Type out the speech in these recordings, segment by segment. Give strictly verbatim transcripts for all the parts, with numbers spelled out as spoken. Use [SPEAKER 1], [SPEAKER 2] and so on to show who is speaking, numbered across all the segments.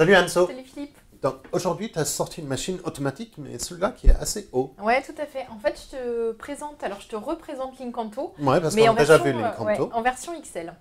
[SPEAKER 1] Salut Anso.
[SPEAKER 2] Salut Philippe.
[SPEAKER 1] Donc aujourd'hui, tu as sorti une machine automatique, mais celui-là qui est assez haut.
[SPEAKER 2] Ouais, tout à fait. En fait, je te présente, alors je te représente Linkanto,
[SPEAKER 1] Ouais, parce
[SPEAKER 2] mais
[SPEAKER 1] qu'on
[SPEAKER 2] en
[SPEAKER 1] a déjà
[SPEAKER 2] version,
[SPEAKER 1] vu
[SPEAKER 2] euh,
[SPEAKER 1] Linkanto.
[SPEAKER 2] ouais, en version X L.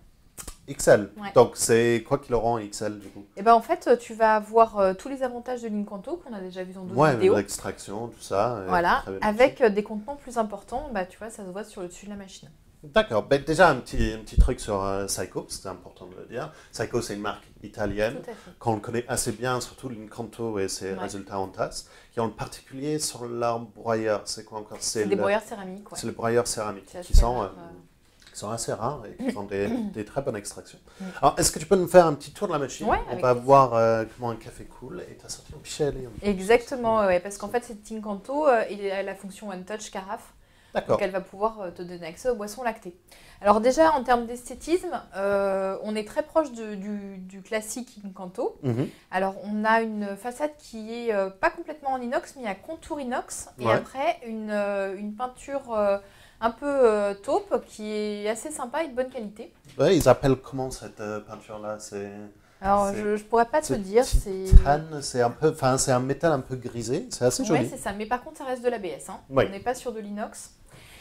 [SPEAKER 1] X L.
[SPEAKER 2] Ouais.
[SPEAKER 1] Donc c'est quoi qui le rend X L du coup?
[SPEAKER 2] Et ben en fait, tu vas avoir euh, tous les avantages de Linkanto qu'on a déjà vu dans d'autres
[SPEAKER 1] Ouais,
[SPEAKER 2] vidéos.
[SPEAKER 1] l'extraction, tout ça. euh,
[SPEAKER 2] Voilà,
[SPEAKER 1] très bien
[SPEAKER 2] avec
[SPEAKER 1] fait.
[SPEAKER 2] euh, des contenants plus importants, bah tu vois, ça se voit sur le dessus de la machine.
[SPEAKER 1] D'accord. Ben, déjà un petit, un petit truc sur euh, Seiko, c'est important de le dire. Seiko, c'est une marque italienne
[SPEAKER 2] Tout à fait.
[SPEAKER 1] qu'on connaît assez bien, surtout Linkanto et ses
[SPEAKER 2] Ouais.
[SPEAKER 1] résultats en tasse, qui ont en particulier sur leur broyeur. C'est quoi encore?
[SPEAKER 2] C'est des
[SPEAKER 1] le-
[SPEAKER 2] broyeurs céramiques, ouais.
[SPEAKER 1] C'est le broyeur céramique,
[SPEAKER 2] C'est
[SPEAKER 1] qui
[SPEAKER 2] assez
[SPEAKER 1] sont,
[SPEAKER 2] rare,
[SPEAKER 1] euh,
[SPEAKER 2] euh.
[SPEAKER 1] qui sont assez rares et qui font des, des très bonnes extractions.
[SPEAKER 2] Mm.
[SPEAKER 1] Alors, est-ce que tu peux nous faire un petit tour de la machine?
[SPEAKER 2] Ouais,
[SPEAKER 1] On
[SPEAKER 2] avec
[SPEAKER 1] va
[SPEAKER 2] plaisir.
[SPEAKER 1] voir euh, comment un café coule. Et tu as sorti un pichet.
[SPEAKER 2] Exactement, ouais, parce qu'en fait, cette Linkanto, euh, il a la fonction One Touch Carafe.
[SPEAKER 1] D'accord.
[SPEAKER 2] Donc elle va pouvoir euh, te donner accès aux boissons lactées. Alors déjà, en termes d'esthétisme, euh, on est très proche de- du, du classique Linkanto.
[SPEAKER 1] Mhm.
[SPEAKER 2] Alors on a une façade qui est euh, pas complètement en inox, mais à contour inox. Et
[SPEAKER 1] Ouais.
[SPEAKER 2] après, une, euh, une peinture euh, un peu euh, taupe qui est assez sympa et de bonne qualité.
[SPEAKER 1] Ouais, ils appellent comment cette euh, peinture-là? C'est
[SPEAKER 2] Alors
[SPEAKER 1] C'est-
[SPEAKER 2] je, ne pourrais pas te
[SPEAKER 1] c'est
[SPEAKER 2] dire, c'est...
[SPEAKER 1] titane, c'est un peu, enfin c'est un métal un peu grisé. C'est assez
[SPEAKER 2] Ouais,
[SPEAKER 1] joli.
[SPEAKER 2] c'est ça. Mais par contre, ça reste de l'A B S. Hein.
[SPEAKER 1] Oui.
[SPEAKER 2] On n'est pas sur de l'inox.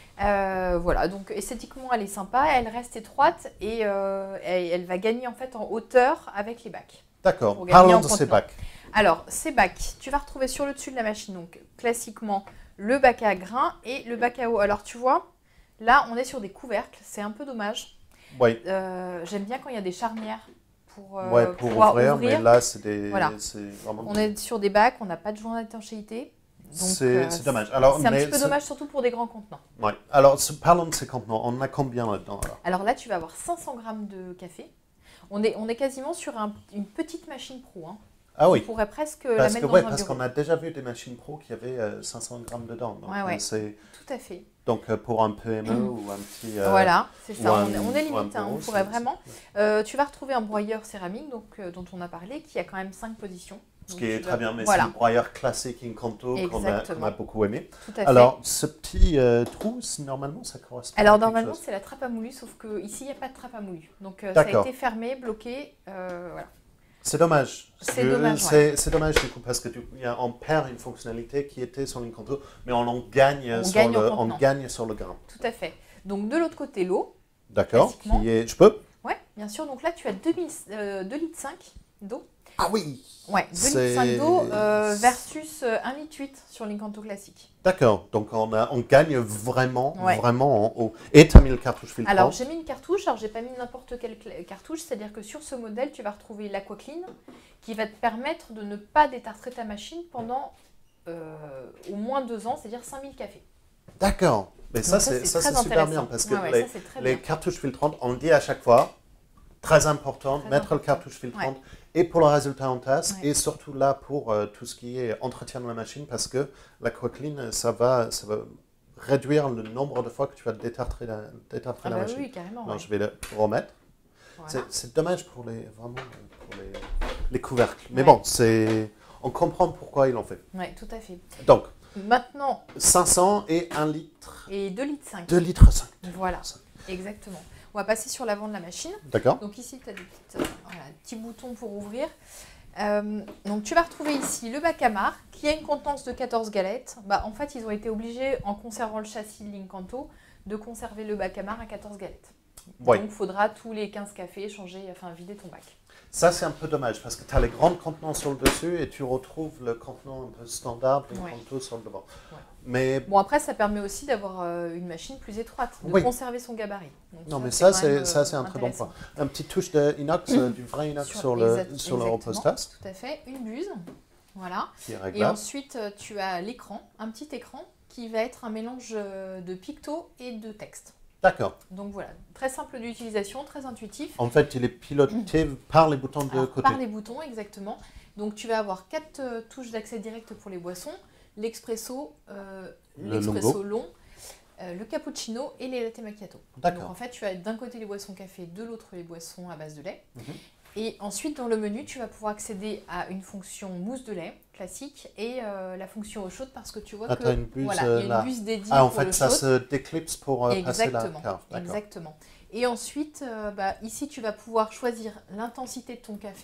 [SPEAKER 2] Euh, voilà, donc esthétiquement, elle est sympa. Elle reste étroite et euh, elle, elle va gagner en fait en hauteur avec les bacs.
[SPEAKER 1] D'accord.
[SPEAKER 2] Pour gagner
[SPEAKER 1] Parlons
[SPEAKER 2] en
[SPEAKER 1] de ces
[SPEAKER 2] contenant.
[SPEAKER 1] bacs.
[SPEAKER 2] Alors, ces bacs, tu vas retrouver sur le dessus de la machine, donc classiquement, le bac à grains et le bac à eau. Alors, tu vois, là, on est sur des couvercles. C'est un peu dommage.
[SPEAKER 1] Oui.
[SPEAKER 2] Euh, J'aime bien quand il y a des charnières pour, euh,
[SPEAKER 1] Ouais, pour
[SPEAKER 2] pouvoir
[SPEAKER 1] ouvrir,
[SPEAKER 2] ouvrir.
[SPEAKER 1] mais là c'est des,
[SPEAKER 2] Voilà.
[SPEAKER 1] c'est vraiment.
[SPEAKER 2] On est sur des bacs, on n'a pas de joint d'étanchéité. Donc,
[SPEAKER 1] C'est
[SPEAKER 2] euh,
[SPEAKER 1] c'est dommage. Alors,
[SPEAKER 2] C'est un
[SPEAKER 1] mais
[SPEAKER 2] petit peu
[SPEAKER 1] ce-
[SPEAKER 2] dommage, surtout pour des grands contenants.
[SPEAKER 1] Ouais. Alors, ce- parlons de ces contenants. On en a combien là-dedans alors?
[SPEAKER 2] Alors là, tu vas avoir cinq cents grammes de café. On est, on est quasiment sur un- une petite machine pro. Hein.
[SPEAKER 1] Ah oui.
[SPEAKER 2] On pourrait presque la
[SPEAKER 1] Parce
[SPEAKER 2] mettre
[SPEAKER 1] que
[SPEAKER 2] dans
[SPEAKER 1] ouais,
[SPEAKER 2] un
[SPEAKER 1] parce
[SPEAKER 2] bureau.
[SPEAKER 1] qu'on a déjà vu des machines pro qui avaient euh, cinq cents grammes dedans. Donc,
[SPEAKER 2] Ouais, ouais.
[SPEAKER 1] euh, c'est
[SPEAKER 2] Tout à fait.
[SPEAKER 1] donc euh, pour un P M E ou un petit. euh,
[SPEAKER 2] Voilà, c'est
[SPEAKER 1] ou
[SPEAKER 2] ça.
[SPEAKER 1] un-
[SPEAKER 2] On est, on est
[SPEAKER 1] ou un
[SPEAKER 2] limite. Hein,
[SPEAKER 1] bureau,
[SPEAKER 2] on pourrait
[SPEAKER 1] c'est-
[SPEAKER 2] vraiment.
[SPEAKER 1] c'est-
[SPEAKER 2] Euh, tu vas retrouver un broyeur céramique donc, euh, dont on a parlé, qui a quand même cinq positions.
[SPEAKER 1] Ce
[SPEAKER 2] Donc,
[SPEAKER 1] qui est
[SPEAKER 2] tu
[SPEAKER 1] très
[SPEAKER 2] vas-
[SPEAKER 1] bien, mais
[SPEAKER 2] voilà,
[SPEAKER 1] c'est le broyeur classique Incanto qu'on a,
[SPEAKER 2] Exactement.
[SPEAKER 1] qu'on a beaucoup aimé.
[SPEAKER 2] tout à fait.
[SPEAKER 1] Alors, ce petit euh, trou, c'est- normalement, ça correspond à
[SPEAKER 2] Alors
[SPEAKER 1] quelque
[SPEAKER 2] normalement,
[SPEAKER 1] chose.
[SPEAKER 2] c'est la trappe à moulu, sauf qu'ici, il n'y a pas de trappe à moulu. Donc euh, ça a
[SPEAKER 1] D'accord.
[SPEAKER 2] été fermé, bloqué. euh, voilà.
[SPEAKER 1] C'est dommage. Parce
[SPEAKER 2] C'est
[SPEAKER 1] que
[SPEAKER 2] dommage,
[SPEAKER 1] C'est c'est dommage du coup parce que du coup, il y a- on perd une fonctionnalité qui était sur l'Incanto, mais on en gagne,
[SPEAKER 2] On
[SPEAKER 1] sur,
[SPEAKER 2] gagne en
[SPEAKER 1] le, on
[SPEAKER 2] contenant.
[SPEAKER 1] gagne sur le grain.
[SPEAKER 2] Tout à fait. Donc de l'autre côté, l'eau.
[SPEAKER 1] D'accord.
[SPEAKER 2] Classiquement.
[SPEAKER 1] Qui est, je peux?
[SPEAKER 2] Ouais, bien sûr. Donc là, tu as deux litres cinq d'eau.
[SPEAKER 1] Ah oui.
[SPEAKER 2] Ouais, deux
[SPEAKER 1] C'est-
[SPEAKER 2] litres cinq d'eau euh, versus euh, un litre huit sur l'Incanto classique.
[SPEAKER 1] D'accord. Donc on, a, on gagne vraiment,
[SPEAKER 2] Ouais.
[SPEAKER 1] vraiment en haut. Et tu as mis le cartouche filtrant.
[SPEAKER 2] Alors j'ai mis une cartouche, alors j'ai pas mis n'importe quelle cla- cartouche, c'est-à-dire que sur ce modèle, tu vas retrouver l'AquaClean qui va te permettre de ne pas détartrer ta machine pendant euh, au moins deux ans, c'est-à-dire cinq mille cafés.
[SPEAKER 1] D'accord. Mais
[SPEAKER 2] Donc
[SPEAKER 1] ça, c'est ça,
[SPEAKER 2] très
[SPEAKER 1] c'est super
[SPEAKER 2] intéressant.
[SPEAKER 1] bien parce que
[SPEAKER 2] Ouais, ouais,
[SPEAKER 1] les,
[SPEAKER 2] ça, c'est très
[SPEAKER 1] les
[SPEAKER 2] bien.
[SPEAKER 1] cartouches filtrantes, on le dit à chaque fois, très important,
[SPEAKER 2] Très
[SPEAKER 1] mettre le
[SPEAKER 2] important.
[SPEAKER 1] cartouche filtrante et pour le résultat en tasse
[SPEAKER 2] Ouais.
[SPEAKER 1] et surtout là pour euh, tout ce qui est entretien de la machine parce que l'AquaClean, ça va, ça va réduire le nombre de fois que tu vas détartrer la, détartrer
[SPEAKER 2] Ah
[SPEAKER 1] la
[SPEAKER 2] bah
[SPEAKER 1] machine.
[SPEAKER 2] oui, carrément.
[SPEAKER 1] Non,
[SPEAKER 2] ouais.
[SPEAKER 1] je vais le remettre.
[SPEAKER 2] Voilà.
[SPEAKER 1] C'est- C'est dommage pour les, vraiment, euh, pour les, les couvercles. Mais
[SPEAKER 2] Ouais.
[SPEAKER 1] bon, c'est, on comprend pourquoi ils l'ont fait.
[SPEAKER 2] Ouais, tout à fait.
[SPEAKER 1] Donc,
[SPEAKER 2] Maintenant,
[SPEAKER 1] cinq cents et un litre,
[SPEAKER 2] et deux litres cinq.
[SPEAKER 1] deux litres cinq.
[SPEAKER 2] Voilà, exactement. On va passer sur l'avant de la machine.
[SPEAKER 1] D'accord.
[SPEAKER 2] Donc ici, tu as des petites, euh, voilà, petits boutons pour ouvrir. Euh, donc tu vas retrouver ici le bac à marc qui a une contenance de quatorze galettes. Bah, en fait, ils ont été obligés, en conservant le châssis de Linkanto, de conserver le bac à marc à quatorze galettes.
[SPEAKER 1] Oui.
[SPEAKER 2] Donc il faudra tous les quinze cafés changer, enfin vider ton bac.
[SPEAKER 1] Ça, c'est un peu dommage parce que tu as les grands contenants sur le dessus et tu retrouves le contenant un peu standard, le
[SPEAKER 2] Ouais.
[SPEAKER 1] contenant sur le devant.
[SPEAKER 2] Ouais.
[SPEAKER 1] Mais
[SPEAKER 2] Bon, après, ça permet aussi d'avoir euh, une machine plus étroite, de
[SPEAKER 1] Oui.
[SPEAKER 2] conserver son gabarit. Donc,
[SPEAKER 1] non, mais
[SPEAKER 2] c'est
[SPEAKER 1] ça,
[SPEAKER 2] quand même,
[SPEAKER 1] c'est ça,
[SPEAKER 2] euh,
[SPEAKER 1] c'est un très bon point.
[SPEAKER 2] intéressant.
[SPEAKER 1] Un petit touche de inox, euh, du vrai inox sur,
[SPEAKER 2] Sur-
[SPEAKER 1] le
[SPEAKER 2] exact-
[SPEAKER 1] sur le
[SPEAKER 2] exactement.
[SPEAKER 1] repose-tasse
[SPEAKER 2] Tout à fait, une buse, voilà.
[SPEAKER 1] qui est
[SPEAKER 2] Et
[SPEAKER 1] réglable.
[SPEAKER 2] ensuite, euh, tu as l'écran, un petit écran qui va être un mélange euh, de picto et de texte.
[SPEAKER 1] D'accord.
[SPEAKER 2] Donc voilà, très simple d'utilisation, très intuitif.
[SPEAKER 1] En fait, il est piloté par les boutons de
[SPEAKER 2] Alors,
[SPEAKER 1] côté.
[SPEAKER 2] par les boutons, exactement. Donc tu vas avoir quatre euh, touches d'accès direct pour les boissons, l'expresso, euh,
[SPEAKER 1] Le
[SPEAKER 2] l'expresso long, euh, le cappuccino et les latte macchiato. Donc
[SPEAKER 1] D'accord.
[SPEAKER 2] en fait, tu as d'un côté les boissons café, de l'autre les boissons à base de lait.
[SPEAKER 1] Mhm.
[SPEAKER 2] Et ensuite, dans le menu, tu vas pouvoir accéder à une fonction mousse de lait classique et euh, la fonction eau chaude parce que tu vois
[SPEAKER 1] Ah,
[SPEAKER 2] que
[SPEAKER 1] t'as une buse,
[SPEAKER 2] voilà,
[SPEAKER 1] euh,
[SPEAKER 2] il y a
[SPEAKER 1] là.
[SPEAKER 2] une buse dédiée
[SPEAKER 1] Ah, en
[SPEAKER 2] pour
[SPEAKER 1] fait,
[SPEAKER 2] le
[SPEAKER 1] ça
[SPEAKER 2] chaud.
[SPEAKER 1] se déclipse pour euh, passer la
[SPEAKER 2] Exactement,
[SPEAKER 1] carte. D'accord.
[SPEAKER 2] exactement. Et ensuite, euh, bah, ici, tu vas pouvoir choisir l'intensité de ton café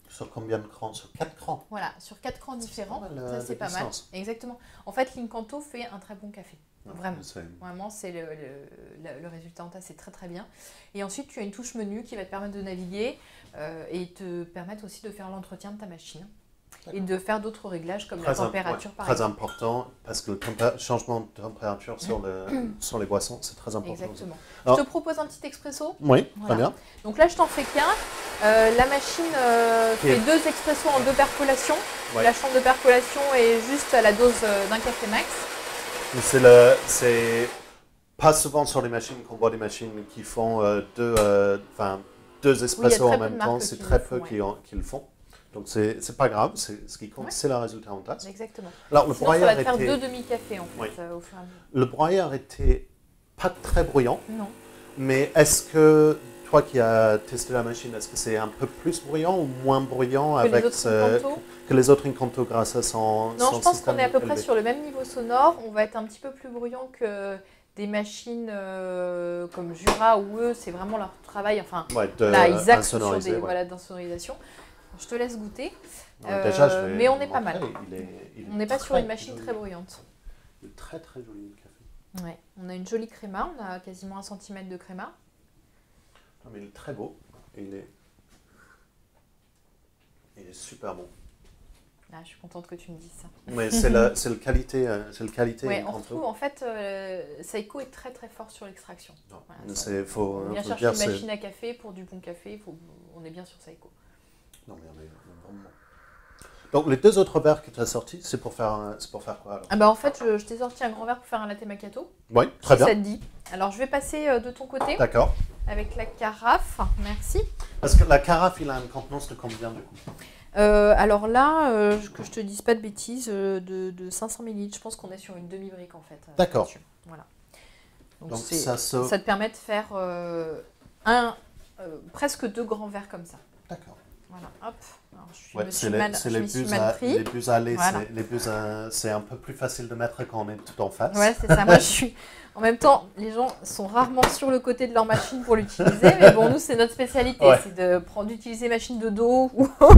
[SPEAKER 1] Sur combien de crans? Sur quatre crans.
[SPEAKER 2] Voilà, sur quatre crans différents.
[SPEAKER 1] Mal,
[SPEAKER 2] ça, c'est pas mal. Exactement. En fait, Linkanto fait un très bon café. Ouais, vraiment. Vraiment, c'est le, le, le résultat en tasse, c'est très très bien. Et ensuite, tu as une touche menu qui va te permettre de naviguer euh, et te permettre aussi de faire l'entretien de ta machine. Et de faire d'autres réglages comme très la température, ouais, par
[SPEAKER 1] très
[SPEAKER 2] exemple.
[SPEAKER 1] Très important, parce que le changement de température sur, le, sur les boissons, c'est très important.
[SPEAKER 2] Exactement. Alors, je te propose un petit expresso.
[SPEAKER 1] Oui, voilà. Très bien.
[SPEAKER 2] Donc là, je t'en fais qu'un. Euh, la machine euh, fait Et... deux expressos en deux percolations. Ouais. La chambre de percolation est juste à la dose d'un café max.
[SPEAKER 1] C'est le, c'est pas souvent sur les machines qu'on voit des machines qui font euh, deux, euh, deux espressos oui, en même temps. C'est très peu qui, ouais. qui le font. Donc, c'est n'est pas grave, ce qui compte, ouais. c'est le résultat en tasse.
[SPEAKER 2] Exactement.
[SPEAKER 1] Alors, le
[SPEAKER 2] Sinon,
[SPEAKER 1] broyeur
[SPEAKER 2] ça va te faire
[SPEAKER 1] était...
[SPEAKER 2] deux demi-cafés, en fait,
[SPEAKER 1] oui.
[SPEAKER 2] euh, au fur et à mesure.
[SPEAKER 1] Le broyeur était pas très bruyant.
[SPEAKER 2] Non.
[SPEAKER 1] Mais est-ce que, toi qui as testé la machine, est-ce que c'est un peu plus bruyant ou moins bruyant
[SPEAKER 2] que
[SPEAKER 1] avec
[SPEAKER 2] les
[SPEAKER 1] ce, que les autres Incanto grâce à son
[SPEAKER 2] Non,
[SPEAKER 1] son
[SPEAKER 2] je pense qu'on est à peu
[SPEAKER 1] élevé.
[SPEAKER 2] près sur le même niveau sonore. On va être un petit peu plus bruyant que des machines euh, comme Jura ou eux, c'est vraiment leur travail. Enfin,
[SPEAKER 1] ouais, de,
[SPEAKER 2] là, ils axent sur des
[SPEAKER 1] ouais.
[SPEAKER 2] voilà, d'insonorisation. Je te laisse goûter.
[SPEAKER 1] Euh, déjà, je vais
[SPEAKER 2] mais on est pas mal.
[SPEAKER 1] Il est, il est
[SPEAKER 2] on n'est pas sur une machine
[SPEAKER 1] joli.
[SPEAKER 2] très bruyante.
[SPEAKER 1] Il est très très joli le café.
[SPEAKER 2] Ouais. On a une jolie créma, on a quasiment un centimètre de créma.
[SPEAKER 1] Non, mais il est très beau. Il est, il est super bon.
[SPEAKER 2] Ah, je suis contente que tu me dises ça.
[SPEAKER 1] Mais c'est le, le qualité. C'est le qualité.
[SPEAKER 2] Ouais, on retrouve, en fait, euh, Seiko est très très fort sur l'extraction.
[SPEAKER 1] Voilà, c'est faut.
[SPEAKER 2] On vient
[SPEAKER 1] faut
[SPEAKER 2] chercher
[SPEAKER 1] dire,
[SPEAKER 2] une machine à café pour du bon café. Faut, on est bien sur Seiko.
[SPEAKER 1] Non, mais on est, on est vraiment... Donc, les deux autres verres que tu as sortis, c'est pour faire, c'est pour faire quoi alors?
[SPEAKER 2] Ah bah en fait, je, je t'ai sorti un grand verre pour faire un latte macchiato.
[SPEAKER 1] Oui, très bien.
[SPEAKER 2] Ça te dit. Alors, je vais passer de ton côté.
[SPEAKER 1] D'accord.
[SPEAKER 2] Avec la carafe. Merci.
[SPEAKER 1] Parce que la carafe, il a une contenance de combien du coup?
[SPEAKER 2] euh, Alors là, euh, que je te dise pas de bêtises, euh, de, de cinq cents millilitres. Je pense qu'on est sur une demi-brique en fait. Euh,
[SPEAKER 1] D'accord.
[SPEAKER 2] Voilà. Donc,
[SPEAKER 1] Donc
[SPEAKER 2] ça,
[SPEAKER 1] se...
[SPEAKER 2] ça te permet de faire euh, un, euh, presque deux grands verres comme ça.
[SPEAKER 1] D'accord.
[SPEAKER 2] Voilà, hop. Alors, je suis,
[SPEAKER 1] ouais,
[SPEAKER 2] me
[SPEAKER 1] c'est
[SPEAKER 2] suis
[SPEAKER 1] les,
[SPEAKER 2] mal,
[SPEAKER 1] c'est
[SPEAKER 2] je
[SPEAKER 1] les,
[SPEAKER 2] suis
[SPEAKER 1] bus
[SPEAKER 2] mal
[SPEAKER 1] à,
[SPEAKER 2] pris.
[SPEAKER 1] les bus allés,
[SPEAKER 2] voilà.
[SPEAKER 1] c'est, les bus à, c'est un peu plus facile de mettre quand on est tout en face.
[SPEAKER 2] Ouais, c'est ça. Moi, je suis. En même temps, les gens sont rarement sur le côté de leur machine pour l'utiliser, mais bon, nous, c'est notre spécialité, ouais. c'est de prendre, d'utiliser machine de dos.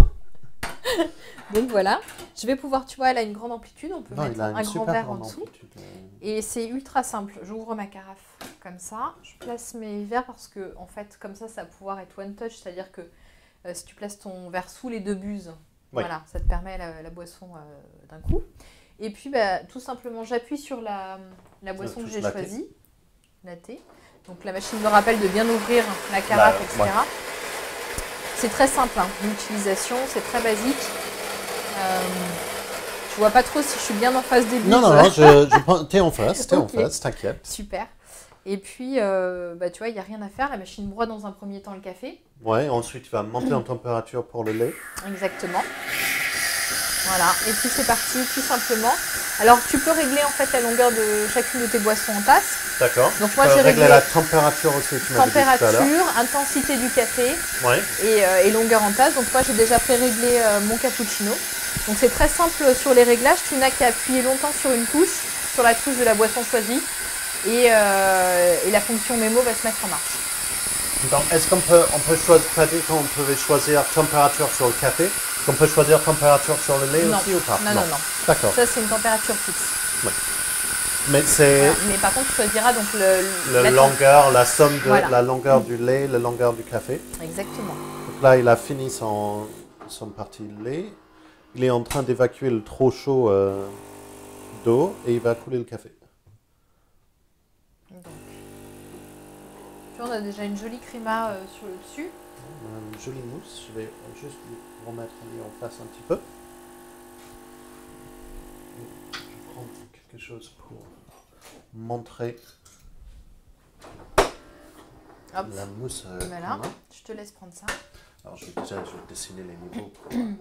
[SPEAKER 2] Donc voilà, je vais pouvoir, tu vois, elle a une grande amplitude, on peut
[SPEAKER 1] non,
[SPEAKER 2] mettre un grand verre en dessous.
[SPEAKER 1] Euh...
[SPEAKER 2] Et c'est ultra simple. J'ouvre ma carafe comme ça, je place mes verres parce que, en fait, comme ça, ça va pouvoir être one touch, c'est-à-dire que euh, si tu places ton verre sous les deux buses, oui. voilà, ça te permet la, la boisson euh, d'un coup. Et puis, bah, tout simplement, j'appuie sur la, la boisson que j'ai choisie, la thé. Donc, la machine me rappelle de bien ouvrir la carafe, la, et cetera. Ouais. C'est très simple, hein, l'utilisation, c'est très basique. Euh, je vois pas trop si je suis bien en face des buses.
[SPEAKER 1] Non, non, non, je, je, t'es en face, t'es okay. en face, t'inquiète.
[SPEAKER 2] Super. Et puis, euh, bah, tu vois, il n'y a rien à faire. La machine broie dans un premier temps le café.
[SPEAKER 1] Ouais, ensuite, tu vas monter en température pour le lait.
[SPEAKER 2] Exactement. Voilà, et puis c'est parti, tout simplement. Alors, tu peux régler en fait la longueur de chacune de tes boissons en tasse.
[SPEAKER 1] D'accord.
[SPEAKER 2] Donc moi, j'ai
[SPEAKER 1] réglé
[SPEAKER 2] réglé
[SPEAKER 1] la température aussi. Tu
[SPEAKER 2] température, intensité du café
[SPEAKER 1] ouais.
[SPEAKER 2] et, euh, et longueur en tasse. Donc moi, j'ai déjà pré-réglé euh, mon cappuccino. Donc c'est très simple sur les réglages. Tu n'as qu'à appuyer longtemps sur une touche, sur la touche de la boisson choisie, et, euh, et la fonction mémo va se mettre en marche.
[SPEAKER 1] Donc, est-ce qu'on peut, on peut choisir, tu as dit qu'on pouvait choisir température sur le café, qu'on peut choisir température sur le lait
[SPEAKER 2] non.
[SPEAKER 1] aussi ou pas?
[SPEAKER 2] Non, non, non. non.
[SPEAKER 1] D'accord.
[SPEAKER 2] Ça, c'est une température fixe.
[SPEAKER 1] Oui. Mais c'est.
[SPEAKER 2] Voilà. Mais par contre, tu choisiras donc le.
[SPEAKER 1] La, la longueur, la somme de
[SPEAKER 2] voilà.
[SPEAKER 1] la longueur du lait, la longueur du café.
[SPEAKER 2] Exactement.
[SPEAKER 1] Donc là, il a fini son, son partie lait. Il est en train d'évacuer le trop chaud euh, d'eau et il va couler le café.
[SPEAKER 2] Donc. On a déjà une jolie créma euh, sur le dessus.
[SPEAKER 1] On a une jolie mousse. Je vais juste lui remettre lui en face un petit peu. Je vais prendre quelque chose pour montrer
[SPEAKER 2] Hop.
[SPEAKER 1] la mousse. Euh,
[SPEAKER 2] voilà, je te laisse prendre ça.
[SPEAKER 1] Alors je vais déjà je vais dessiner les niveaux pour qu'on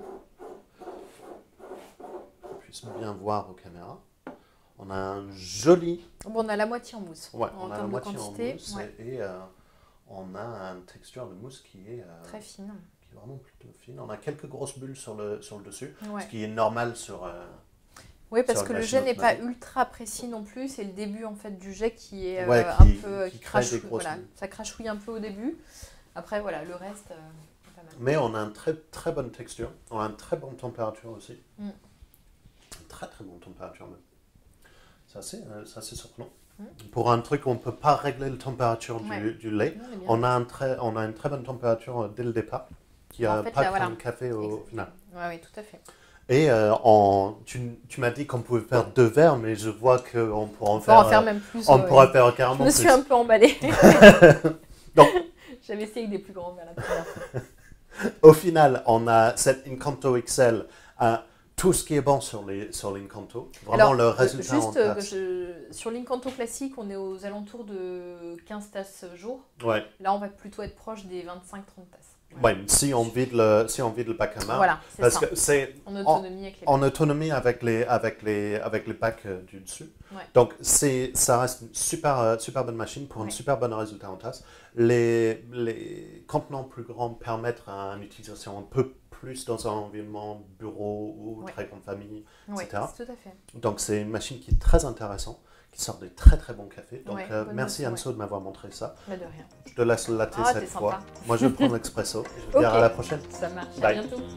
[SPEAKER 1] puisse bien voir aux caméras. On a un joli...
[SPEAKER 2] Bon, on a la moitié en mousse.
[SPEAKER 1] Ouais,
[SPEAKER 2] en
[SPEAKER 1] on a la moitié
[SPEAKER 2] quantité,
[SPEAKER 1] en mousse
[SPEAKER 2] ouais.
[SPEAKER 1] et, et euh, on a une texture de mousse qui est... Euh,
[SPEAKER 2] très fine.
[SPEAKER 1] Qui est vraiment plutôt fine. On a quelques grosses bulles sur le, sur le dessus,
[SPEAKER 2] ouais.
[SPEAKER 1] ce qui est normal sur... Euh,
[SPEAKER 2] oui, parce que le jet n'est pas ultra précis non plus. C'est le début en fait du jet qui est euh,
[SPEAKER 1] ouais, qui,
[SPEAKER 2] un peu...
[SPEAKER 1] Qui, qui
[SPEAKER 2] crachouille,
[SPEAKER 1] des grosses
[SPEAKER 2] voilà.
[SPEAKER 1] bulles.
[SPEAKER 2] Ça crachouille un peu au début. Après, voilà, le reste, euh, pas mal.
[SPEAKER 1] Mais on a une très, très bonne texture. On a une très bonne température aussi. Mm. Une très très bonne température même. C'est assez, euh, assez surprenant. Mm. Pour un truc où on ne peut pas régler la température ouais. du, du lait, non, on, a un très, on a une très bonne température dès le départ. Qui n'a pas
[SPEAKER 2] là, voilà.
[SPEAKER 1] de café au Exactement. final.
[SPEAKER 2] Oui, oui, tout à fait.
[SPEAKER 1] Et euh, en, tu, tu m'as dit qu'on pouvait faire deux verres, mais je vois qu'on pourrait en
[SPEAKER 2] on
[SPEAKER 1] faire...
[SPEAKER 2] On en faire même plus.
[SPEAKER 1] On
[SPEAKER 2] ouais,
[SPEAKER 1] pourrait
[SPEAKER 2] ouais.
[SPEAKER 1] faire carrément plus.
[SPEAKER 2] Je me suis un peu emballée.
[SPEAKER 1] Donc,
[SPEAKER 2] j'avais essayé avec des plus grands verres la première fois.
[SPEAKER 1] Au final, on a cette Incanto X L, euh, tout ce qui est bon sur les sur l'Incanto. Vraiment
[SPEAKER 2] Alors,
[SPEAKER 1] le résultat
[SPEAKER 2] juste,
[SPEAKER 1] en tasse.
[SPEAKER 2] Je, sur l'Incanto classique, on est aux alentours de quinze tasses jour.
[SPEAKER 1] Ouais.
[SPEAKER 2] Là, on va plutôt être proche des vingt-cinq à trente tasses.
[SPEAKER 1] Ouais, si on vide le si on vide le bac à main,
[SPEAKER 2] voilà,
[SPEAKER 1] parce
[SPEAKER 2] ça.
[SPEAKER 1] que c'est
[SPEAKER 2] en autonomie avec les
[SPEAKER 1] en autonomie avec les avec les avec les bacs euh, du dessus.
[SPEAKER 2] Ouais.
[SPEAKER 1] Donc c'est ça reste une super euh, super bonne machine pour ouais. un super bon résultat en tasse. Les les contenants plus grands permettent une utilisation un peu plus dans un environnement bureau ou ouais. très grande famille,
[SPEAKER 2] ouais,
[SPEAKER 1] et cetera.
[SPEAKER 2] Tout à fait.
[SPEAKER 1] Donc c'est une machine qui est très intéressante, qui sort des très très bons cafés. Donc
[SPEAKER 2] ouais,
[SPEAKER 1] euh, merci
[SPEAKER 2] note,
[SPEAKER 1] Anso
[SPEAKER 2] ouais.
[SPEAKER 1] de m'avoir montré ça.
[SPEAKER 2] Bah de rien.
[SPEAKER 1] Je te laisse le latte
[SPEAKER 2] ah,
[SPEAKER 1] cette
[SPEAKER 2] sympa.
[SPEAKER 1] fois. Moi je vais prendre l'expresso. Je vais
[SPEAKER 2] okay.
[SPEAKER 1] dire à la prochaine.
[SPEAKER 2] Ça marche.
[SPEAKER 1] Bye.
[SPEAKER 2] À bientôt.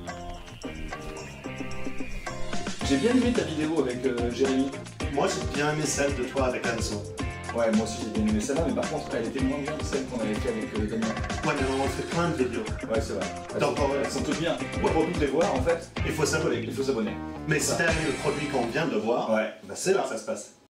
[SPEAKER 3] J'ai bien aimé ta vidéo avec euh, Jérémy.
[SPEAKER 1] Moi j'ai bien aimé celle de toi avec Anso.
[SPEAKER 3] Ouais, moi aussi j'ai bien aimé celle-là, mais par contre elle était moins bien que celle qu'on avait fait avec euh, Damien.
[SPEAKER 1] Ouais, mais on fait plein de vidéos.
[SPEAKER 3] Ouais, c'est vrai. Elles,
[SPEAKER 1] Donc,
[SPEAKER 3] sont, elles sont toutes bien. Ouais. Pour toutes les voir, en fait,
[SPEAKER 1] il faut s'abonner.
[SPEAKER 3] Il faut s'abonner.
[SPEAKER 1] Mais si t'as aimé le produit qu'on vient de voir,
[SPEAKER 3] ouais.
[SPEAKER 1] bah c'est là que ça se passe.